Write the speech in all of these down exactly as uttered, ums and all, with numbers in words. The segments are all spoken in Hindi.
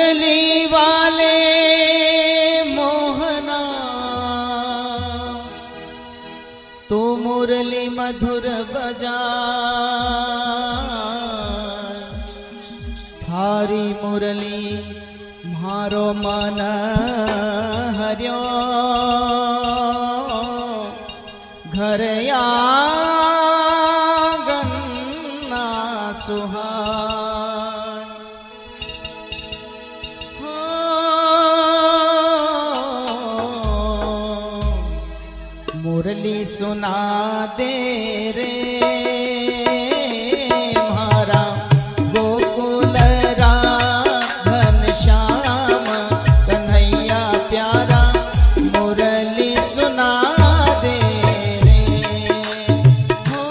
मुरली वाले मोहना तू मुरली मधुर बजा, थारी मुरली मारो मन हरियो, घर आंगन ना सुहान। मुरली सुना दे रे म्हारा गोकुल राधन श्याम कन्हैया प्यारा, मुरली सुना दे रे। हो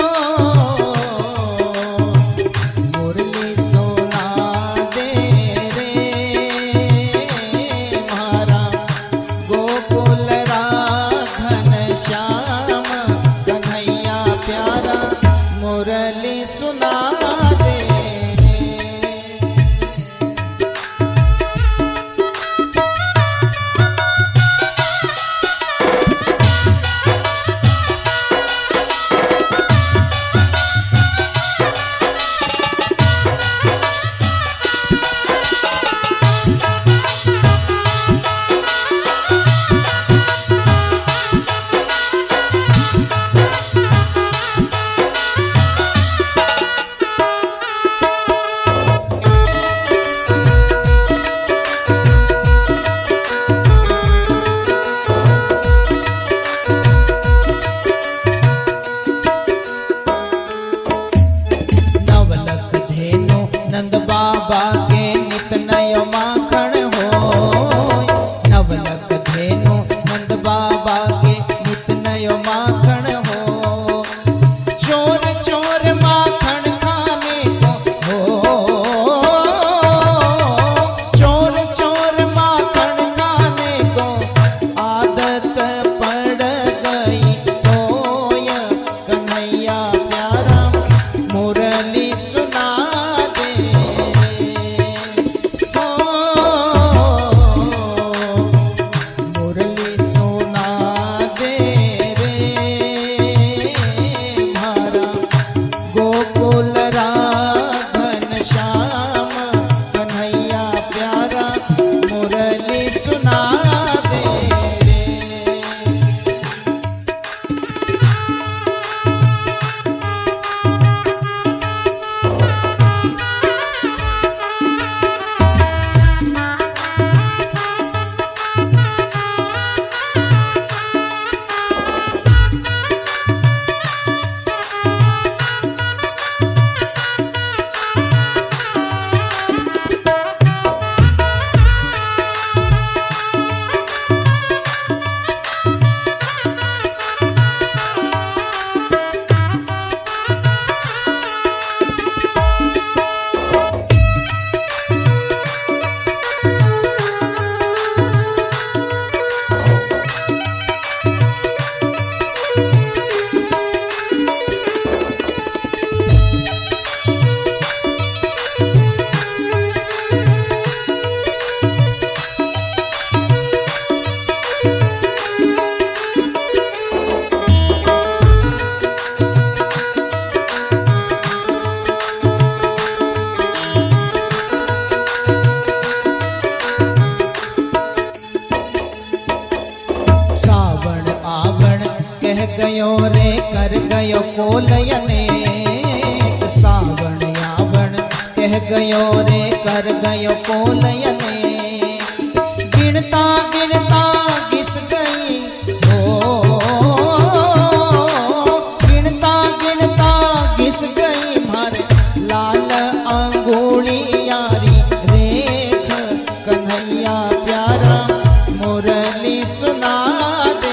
मुरली सुना दे रे म्हारा गोकुल श्याम कन्हैया प्यारा, मुरली सुना दे। नंद बाबा के नित नयो माखण हो, नवलख धेनु नंद बाबा के नित नयो माखण हो, चोर चोर माखण खाने को हो, चोर चोर माखण खाने को आदत पड़ गई तोय कन्हैया प्यारा, मुरली सुना गयो रे कर गयो कोलयने, सावण यावण कह गयो रे कर गयो कोलयने, गिनता गिनता घिस गई हो, गिनता गिनता घिस गई मारे लाल अंगूली यारी रेख कन्हैया प्यारा, मुरली सुना दे।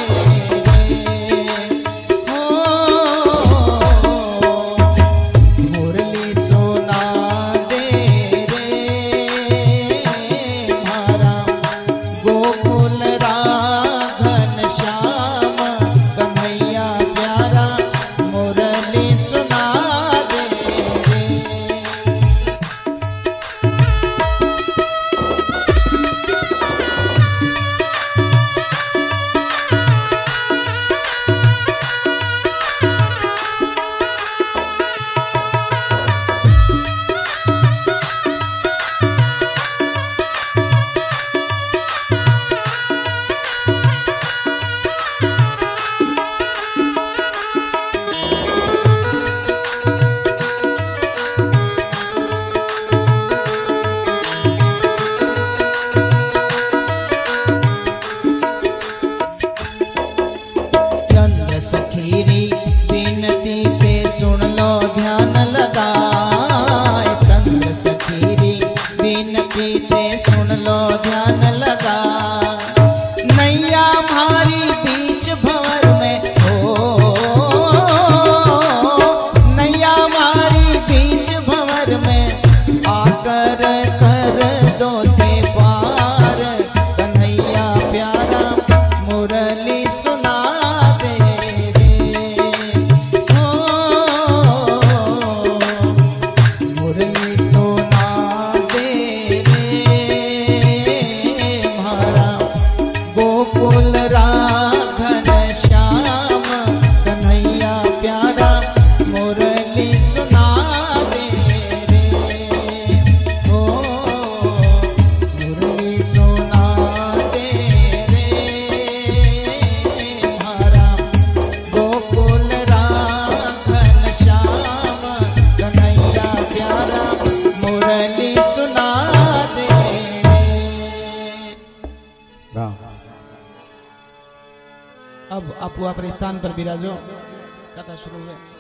मुरली सुना दे रे रीते सुन लो ध्यान लगा। नैया मारी बीच भंवर में हो, नैया मारी बीच भंवर में आकर कर दो ते पार। कन्हैया प्यारा मुरली सुना दे रे, हो मुरली सुना दे रे म्हारा गोकुल राघन श्याम। कन्हैया प्यारा मुरली सुना दे रे, हो मुरली सुना दे रे म्हारा गोकुल राघन श्याम। कन्हैया प्यारा मुरली सुना दे रे। अब आप अपने स्थान पर विराजो, कथा शुरू है।